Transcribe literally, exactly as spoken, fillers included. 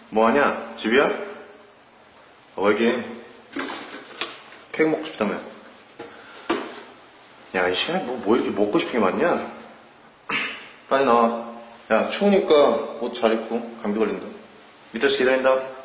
뭐하냐? 집이야? 어, 여기 케이크 먹고 싶다며. 야, 이 시간에 뭐, 뭐 이렇게 먹고 싶은 게 많냐? 빨리 나와. 야, 추우니까 옷 잘 입고 감기 걸린다. 밑에서 기다린다.